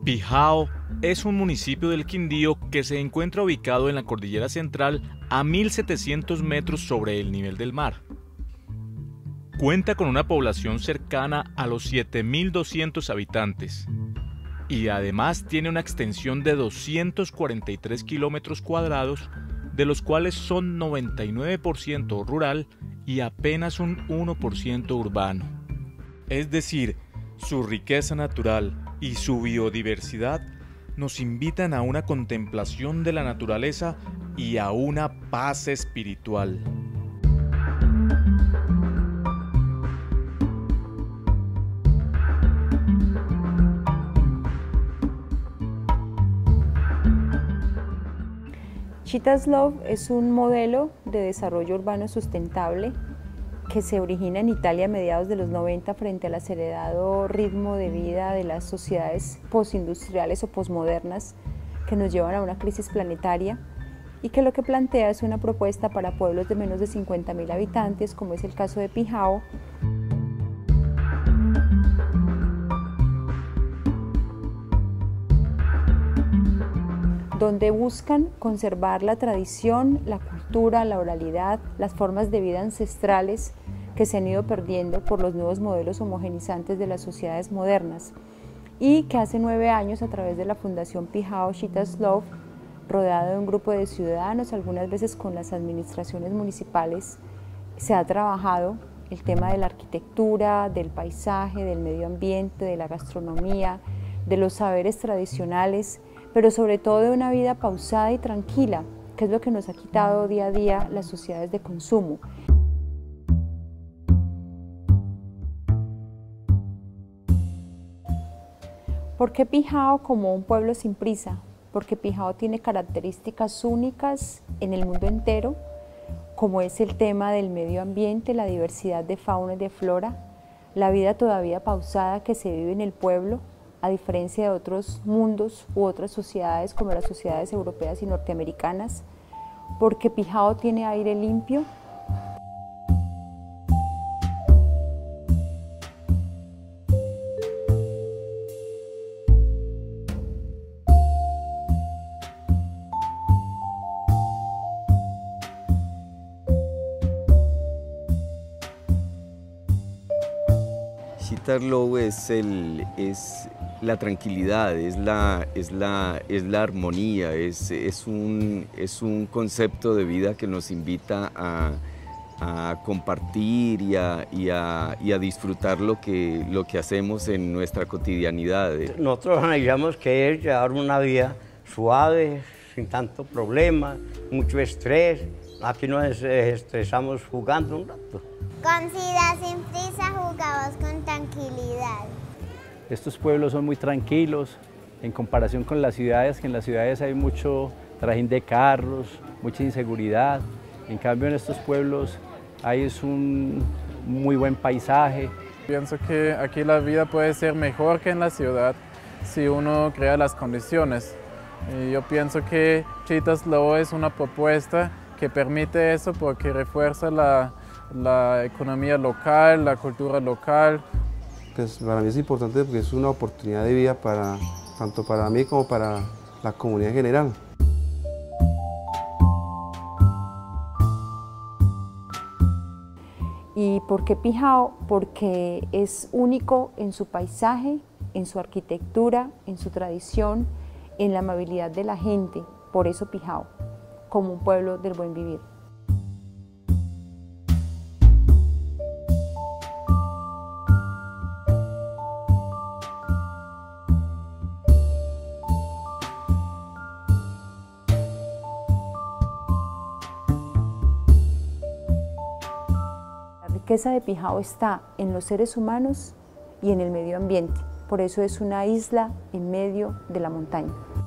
Pijao es un municipio del Quindío que se encuentra ubicado en la cordillera central a 1.700 metros sobre el nivel del mar. Cuenta con una población cercana a los 7.200 habitantes y además tiene una extensión de 243 kilómetros cuadrados, de los cuales son 99% rural y apenas un 1% urbano. Es decir, su riqueza natural y su biodiversidad nos invitan a una contemplación de la naturaleza y a una paz espiritual. Cheetah's Love es un modelo de desarrollo urbano sustentable que se origina en Italia a mediados de los 90 frente al acelerado ritmo de vida de las sociedades postindustriales o posmodernas que nos llevan a una crisis planetaria, y que lo que plantea es una propuesta para pueblos de menos de 50.000 habitantes, como es el caso de Pijao, donde buscan conservar la tradición, la cultura, la oralidad, las formas de vida ancestrales que se han ido perdiendo por los nuevos modelos homogenizantes de las sociedades modernas, y que hace 9 años, a través de la Fundación Pijao Cheetah's Love, rodeado de un grupo de ciudadanos, algunas veces con las administraciones municipales, se ha trabajado el tema de la arquitectura, del paisaje, del medio ambiente, de la gastronomía, de los saberes tradicionales, pero sobre todo de una vida pausada y tranquila, que es lo que nos ha quitado día a día las sociedades de consumo. ¿Por qué Pijao como un pueblo sin prisa? Porque Pijao tiene características únicas en el mundo entero, como es el tema del medio ambiente, la diversidad de fauna y de flora, la vida todavía pausada que se vive en el pueblo, a diferencia de otros mundos u otras sociedades como las sociedades europeas y norteamericanas, porque Pijao tiene aire limpio. Cheetah's Love es la tranquilidad, es la armonía, es un concepto de vida que nos invita a compartir y a disfrutar lo que hacemos en nuestra cotidianidad. Nosotros analizamos que es llevar una vida suave, sin tanto problema, mucho estrés. Aquí nos estresamos jugando un rato. Con Ciudad sin prisa jugamos con tranquilidad. Estos pueblos son muy tranquilos en comparación con las ciudades, que en las ciudades hay mucho trajín de carros, mucha inseguridad. En cambio en estos pueblos hay un muy buen paisaje. Pienso que aquí la vida puede ser mejor que en la ciudad si uno crea las condiciones. Y yo pienso que Cheetah's Love es una propuesta que permite eso porque refuerza la economía local, la cultura local. Pues para mí es importante porque es una oportunidad de vida tanto para mí como para la comunidad en general. ¿Y por qué Pijao? Porque es único en su paisaje, en su arquitectura, en su tradición, en la amabilidad de la gente. Por eso Pijao, como un pueblo del buen vivir. La riqueza de Pijao está en los seres humanos y en el medio ambiente. Por eso es una isla en medio de la montaña.